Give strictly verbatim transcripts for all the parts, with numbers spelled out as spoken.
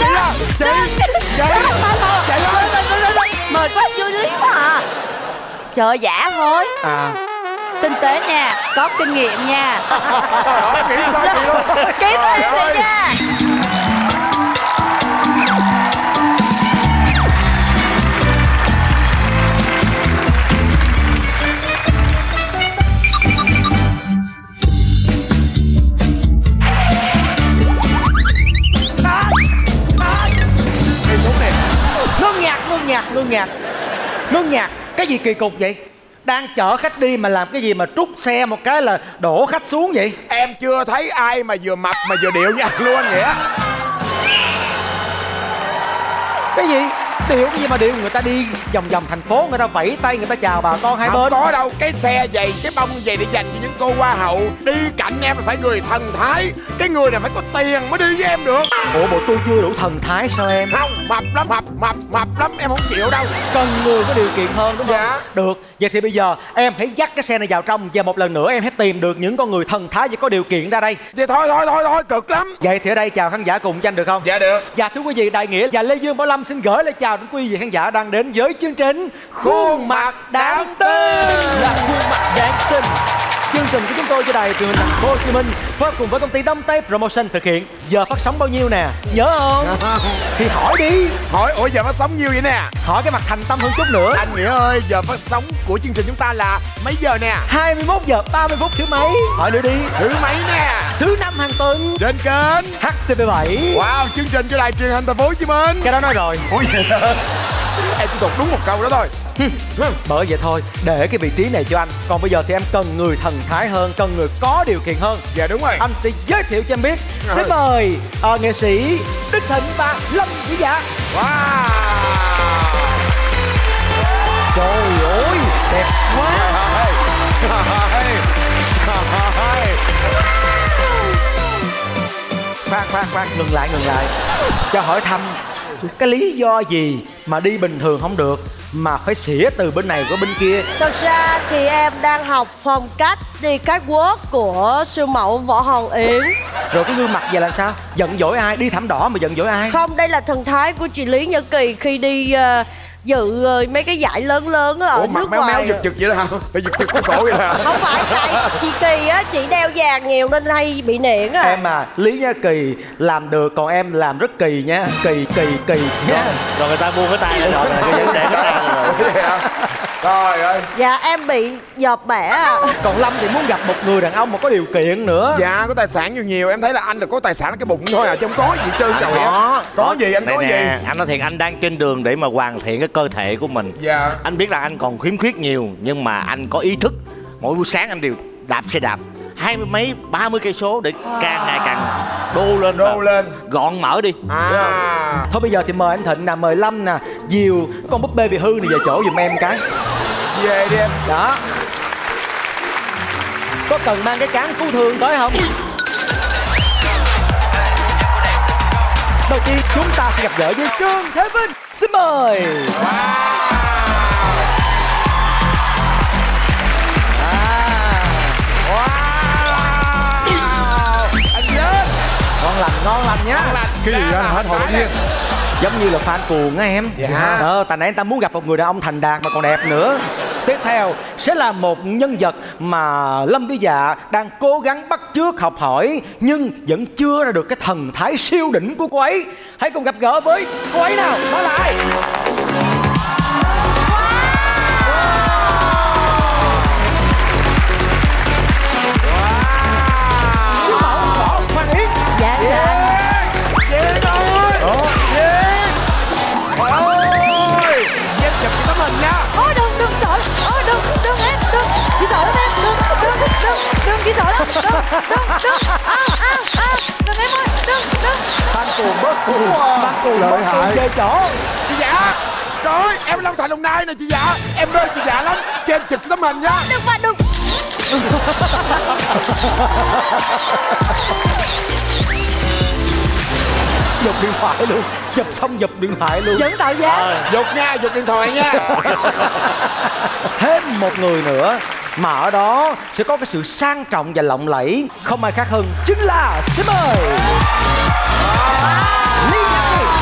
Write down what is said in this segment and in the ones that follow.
chị đó, chị, chị, chị ơi, mệt quá chưa lý mà. Chờ giả thôi. À. Tinh tế nha, có kinh nghiệm nha. Kỹ quá chị luôn. Kỹ quá nha. Ngưng nhạc, ngưng nhạc, ngưng nhạc. Ngưng nhạc, cái gì kỳ cục vậy? Đang chở khách đi mà làm cái gì mà trút xe một cái là đổ khách xuống vậy? Em chưa thấy ai mà vừa mập mà vừa điệu như anh luôn anh Nghĩa. Cái gì? Điệu cái gì mà điệu? Người ta đi vòng vòng thành phố, người ta vẫy tay, người ta chào bà con hai Không bên. Không có đâu, cái xe giày, cái bông giày để dành cho những cô hoa hậu. Đi cạnh em là phải người thần thái. Cái người này phải có tiền mới đi với em được. Ủa bộ tôi chưa đủ thần thái sao em? Không, mập lắm, mập, mập, mập lắm, em không chịu đâu. Cần người có điều kiện hơn đúng không? Dạ. Được, vậy thì bây giờ em hãy dắt cái xe này vào trong. Và một lần nữa em hãy tìm được những con người thần thái và có điều kiện ra đây. Vậy thôi, thôi, thôi, thôi, cực lắm. Vậy thì ở đây chào khán giả cùng cho anh được không? Dạ được. Dạ thưa quý vị, Đại Nghĩa và Lê Dương Bảo Lâm xin gửi lời chào đến quý vị khán giả đang đến với chương trình Khuôn Mặt Đáng Tin. Là Khuôn Mặt Đáng Tin. Chương trình của chúng tôi cho đài truyền hình thành phố Hồ Chí Minh phối cùng với công ty Đông Tây Promotion thực hiện. Giờ phát sóng bao nhiêu nè? Nhớ không? Thì hỏi đi. Hỏi, ủa giờ phát sóng nhiêu vậy nè? Hỏi cái mặt thành tâm hơn chút nữa. Anh Nghĩa ơi, giờ phát sóng của chương trình chúng ta là mấy giờ nè? hai mươi mốt giờ ba mươi phút thứ mấy? Hỏi nữa đi. Thứ mấy nè? Thứ năm hàng tuần Trên kênh H T V bảy. Wow, chương trình cho đài truyền hình thành phố Hồ Chí Minh. Cái đó nói rồi. Ủa vậy hả? Em chỉ thuộc đúng một câu đó thôi. Bởi vậy thôi, để cái vị trí này cho anh. Còn bây giờ thì em cần người thần thái hơn, cần người có điều kiện hơn. Dạ đúng rồi. Anh sẽ giới thiệu cho em biết. Xin mời uh, nghệ sĩ Đức Thịnh và Lâm Vĩ Dạ. Wow. Trời ơi, đẹp quá. Khoan, khoan, khoan, ngừng lại, ngừng lại. Cho hỏi thăm, cái lý do gì mà đi bình thường không được mà phải xỉa từ bên này qua bên kia? Thật ra thì em đang học phong cách đi catwalk của siêu mẫu Võ Hồng Yến. Rồi cái gương mặt vậy là sao? Giận dỗi ai? Đi thảm đỏ mà giận dỗi ai? Không, đây là thần thái của chị Lý Nhã Kỳ khi đi uh, dự uh, mấy cái giải lớn lớn ở Ủa, nước mặt méo ngoài. méo giật giật vậy đó hả? Phải giật giật cái cổ vậy hả? Không phải, tại chị Kỳ á, chị đeo vàng nhiều nên hay bị niễn à. Em à, Lý Nhã Kỳ làm được, còn em làm rất kỳ nha. Kỳ, kỳ, kỳ nha. Rồi người ta buông cái tay lên rồi, cái vấn đề cái tay rồi. Trời ơi. Dạ em bị dọt bẻ à. Còn Lâm thì muốn gặp một người đàn ông mà có điều kiện nữa. Dạ, có tài sản nhiều nhiều. Em thấy là anh là có tài sản cái bụng thôi à, chứ không có gì trơn rồi á. Có. Có gì anh Này có nè, gì? anh nói thiệt, anh đang trên đường để mà hoàn thiện cái cơ thể của mình. Dạ. Anh biết là anh còn khiếm khuyết nhiều, nhưng mà anh có ý thức. Mỗi buổi sáng anh đều đạp xe đạp hai mươi mấy, ba mươi cây số để càng ngày càng đô lên, Đô lên. gọn mỡ đi. À. Thôi bây giờ thì mời anh Thịnh nè, mời Lâm nè, Diều, con búp bê bị hư này về chỗ giùm em cái. Về đi em. Đó. Có cần mang cái cán cứu thương tới không? Đầu tiên chúng ta sẽ gặp gỡ với Trương Thế Vinh. Xin mời. Wow. Anh nhớ. Ngon lành, ngon lành nhá. Ngon lành. Cái gì Dạ, anh hết hồn dạ. nhiên. Giống như là fan cuồng á em. Dạ. Ờ, tại nãy anh ta muốn gặp một người đàn ông thành đạt mà còn đẹp nữa. Tiếp theo sẽ là một nhân vật mà Lâm Vĩ Dạ đang cố gắng bắt chước học hỏi nhưng vẫn chưa ra được cái thần thái siêu đỉnh của cô ấy. Hãy cùng gặp gỡ với cô ấy nào. Đó là ai? Siêu mẫu Võ Hoàng Yến. Dạ dạ. Về rồi. Về. Ôi. Em chụp cái tấm hình nha. Ôi đừng đừng sợ. Ôi đừng đừng em đừng. Chị sợ lắm em. Đừng đừng đừng đừng chị sợ lắm. Đừng đừng đừng. À à à. Đừng em ơi. Đừng đừng. Fan cuồng bớt cuồng. Fan cuồng lợi hại. Về chỗ. Chị Dạ. Rồi, em Long Thành Đồng Nai nè chị Dạ. Em mê chị Dạ lắm. Cho em chụp cái tấm hình nha. Đừng mà đừng. Giục điện thoại luôn. Chụp xong giục điện thoại luôn. Vẫn tạo giá. Dục nha, dục điện thoại nha. Thêm một người nữa mà ở đó sẽ có cái sự sang trọng và lộng lẫy, không ai khác hơn chính là xin mời Lý Nhã Kỳ.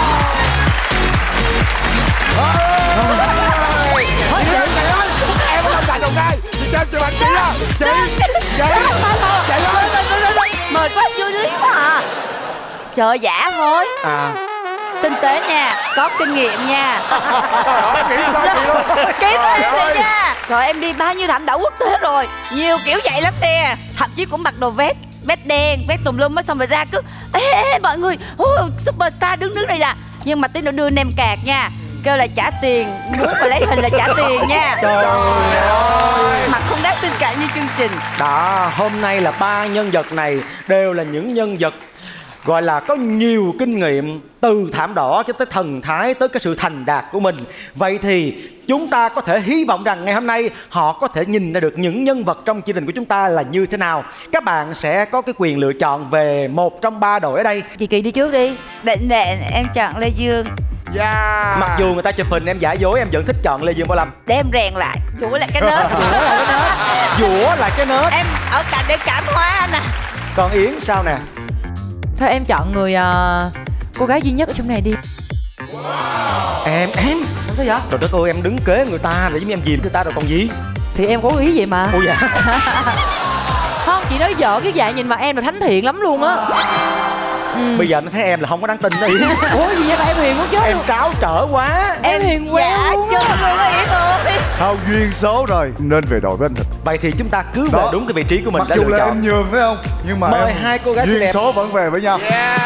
cho chụp ảnh chị đó. Chị Chị Chạy lên. Mời quá chưa lý quá à. Chờ giả thôi. À, Tinh tế nha, có kinh nghiệm nha. Nghĩ sao chị luôn. Kỹ tính vậy nha. Trời, em đi bao nhiêu thảm đỏ quốc tế rồi, nhiều kiểu vậy lắm nè. Thậm chí cũng mặc đồ vest, vest đen, vest tùm lum, mới xong rồi ra cứ ê, ê, ê mọi người, oh, superstar đứng đứng đây nè. Nhưng mà tí nữa đưa nem cạc nha, kêu là trả tiền, muốn mà lấy hình là trả tiền nha. trời ơi. Mặt không đáng tin cậy như chương trình. Đó, hôm nay là ba nhân vật này đều là những nhân vật gọi là có nhiều kinh nghiệm, từ thảm đỏ cho tới thần thái, tới cái sự thành đạt của mình. Vậy thì chúng ta có thể hy vọng rằng ngày hôm nay họ có thể nhìn ra được những nhân vật trong chương trình của chúng ta là như thế nào. Các bạn sẽ có cái quyền lựa chọn về một trong ba đội ở đây. Chị Kỳ đi trước đi. Định nè, em chọn Lê Dương. Dạ. Mặc dù người ta chụp hình em giả dối, em vẫn thích chọn Lê Dương Bảo Lâm. Để em rèn lại, dũa lại cái nớt, dũa lại cái nớt. Dũa lại cái nớt. Em ở cạnh để cảm hóa nè. Còn Yến sao nè? Thôi em chọn người uh, cô gái duy nhất ở trong này đi. Em, em Ủa sao vậy? Trời đất ơi, em đứng kế người ta để giúp em dìm người ta rồi còn gì. Thì em có ý vậy mà. Ủa dạ. Không, chị nói vợ cái dạng nhìn mặt em là thánh thiện lắm luôn á. Ừ. Bây giờ nó thấy em là không có đáng tin đó Yến. Ủa gì vậy mà em hiền quá chứ. Em tráo trở quá. Em hiền quá. Dạ chứ luôn á Yến ơi. Hao duyên số rồi nên về đội với anh Thịnh. Vậy thì chúng ta cứ Đó. về đúng cái vị trí của mình Mặc đã dù lựa là chọn. em nhường thấy không, nhưng mà Mời em hai cô gái xinh duyên đẹp. số vẫn về với nhau. Yeah.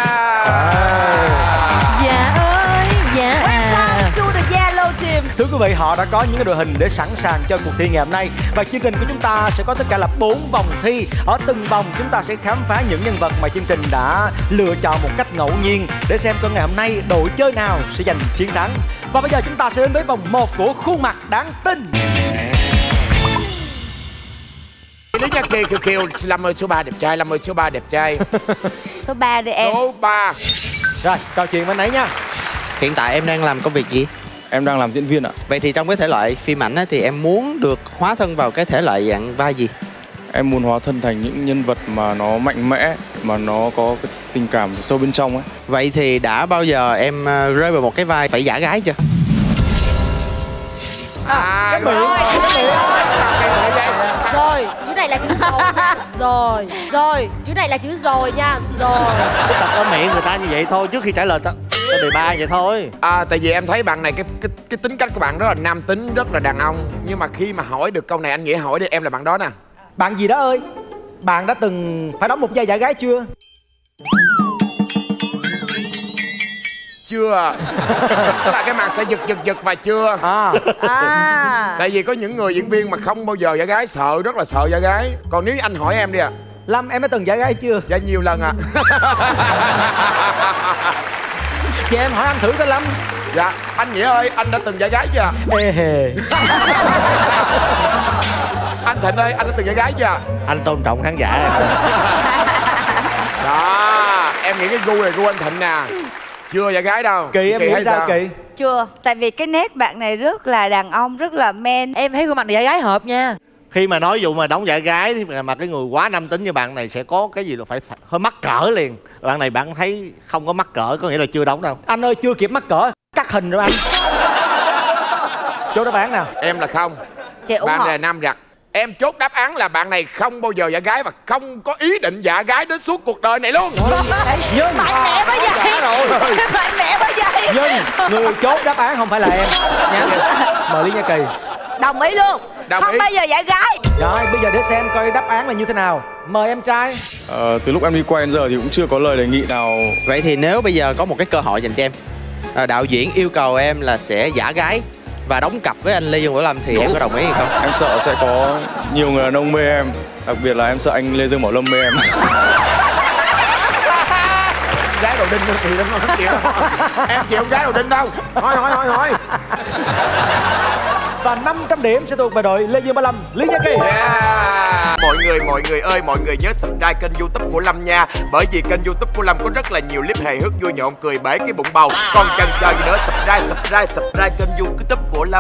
Dạ ơi, dạ à. To the yellow team. Thưa quý vị, họ đã có những cái đội hình để sẵn sàng cho cuộc thi ngày hôm nay. Và chương trình của chúng ta sẽ có tất cả là bốn vòng thi. Ở từng vòng chúng ta sẽ khám phá những nhân vật mà chương trình đã lựa chọn một cách ngẫu nhiên, để xem coi ngày hôm nay đội chơi nào sẽ giành chiến thắng. Và bây giờ chúng ta sẽ đến với vòng một của khuôn mặt đáng tin. Lý Nhã Kỳ Kiều Kiều Lâm ơi, số ba đẹp trai. Lâm ơi, số ba đẹp trai. Số ba đi em. Số ba. Rồi, trò chuyện với anh ấy nha. Hiện tại em đang làm công việc gì? Em đang làm diễn viên ạ. Vậy thì trong cái thể loại phim ảnh á, thì em muốn được hóa thân vào cái thể loại dạng vai gì? Em muốn hóa thân thành những nhân vật mà nó mạnh mẽ, mà nó có cái tình cảm sâu bên trong ấy. Vậy thì đã bao giờ em ờ, rơi vào một cái vai phải giả gái chưa? À, cái miệng. rồi. Rồi, chữ này là chữ rồi nha. Rồi, rồi, chữ này là chữ rồi nha. Rồi. Cứ tập ở miệng người ta như vậy thôi trước khi trả lời ta cái đề ba vậy thôi. À, tại vì em thấy bạn này cái cái cái tính cách của bạn rất là nam tính, rất là đàn ông. Nhưng mà khi mà hỏi được câu này anh nghĩ hỏi đi, em là bạn đó nè. Bạn gì đó ơi, bạn đã từng phải đóng một vai giả gái chưa? Chưa. Tức là cái mặt sẽ giật giật giật và chưa. À, À. Tại vì có những người diễn viên mà không bao giờ giả gái, sợ, rất là sợ giả gái. Còn nếu anh hỏi em đi à. Lâm em đã từng giả gái chưa? Dạ nhiều lần à. Chị em hỏi anh thử coi Lâm. Dạ, anh Nghĩa ơi, anh đã từng giả gái chưa? Ê hề. Anh Thịnh ơi, anh đã từng giả gái chưa? Anh tôn trọng khán giả. Đó, em nghĩ cái gu này gu anh Thịnh nè. Chưa giả gái đâu. Kỳ em nghĩ sao Kỳ? Chưa, tại vì cái nét bạn này rất là đàn ông, rất là man. Em thấy gương mặt này giả gái hợp nha. Khi mà nói dụ mà đóng giả gái thì mà cái người quá nam tính như bạn này sẽ có cái gì là phải, phải hơi mắc cỡ liền. Bạn này bạn thấy không có mắc cỡ, có nghĩa là chưa đóng đâu. Anh ơi, chưa kịp mắc cỡ cắt hình rồi anh. Chỗ đáp án nào? Em là không. Chị ủng Bạn hộ. này là nam rặt. Em chốt đáp án là bạn này không bao giờ giả gái và không có ý định giả gái đến suốt cuộc đời này luôn. Nhưng Mạnh mẽ quá vậy. Mạnh mẽ quá vậy. Nhưng người chốt đáp án không phải là em nha. Mời Lý Nhã Kỳ. Đồng ý luôn. Đồng Không ý. bao giờ giả gái. Rồi bây giờ để xem coi đáp án là như thế nào. Mời em trai. Ờ, từ lúc em đi quay đến giờ thì cũng chưa có lời đề nghị nào. Vậy thì nếu bây giờ có một cái cơ hội dành cho em, à, đạo diễn yêu cầu em là sẽ giả gái và đóng cặp với anh Lê Dương Bảo Lâm thì em có đồng ý hay không? Em sợ sẽ có nhiều người đàn ông mê em. Đặc biệt là em sợ anh Lê Dương Bảo Lâm mê em. Gái đầu đinh thì lắm không chịu. Em chịu gái đầu đinh đâu. Hỏi hỏi hỏi hỏi. Và năm trăm điểm sẽ thuộc về đội Lê Dương Bảo Lâm, Lý Nhã Kỳ. Yeah. Mọi người, mọi người ơi, mọi người nhớ subscribe kênh YouTube của Lâm nha. Bởi vì kênh YouTube của Lâm có rất là nhiều clip hài hước vui nhộn cười bể cái bụng bầu. Còn chần chờ gì nữa, subscribe, subscribe, subscribe kênh YouTube của Lâm.